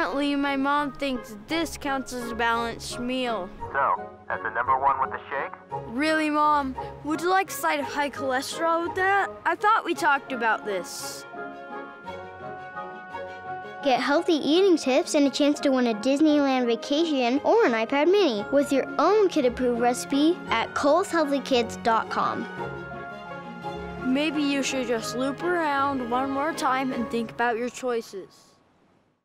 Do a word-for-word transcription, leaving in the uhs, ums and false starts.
Apparently, my mom thinks this counts as a balanced meal. So, that's the number one with the shake? Really, Mom? Would you like a side of high cholesterol with that? I thought we talked about this. Get healthy eating tips and a chance to win a Disneyland vacation or an iPad mini with your own kid-approved recipe at Kohls Healthy Kids dot com. Maybe you should just loop around one more time and think about your choices.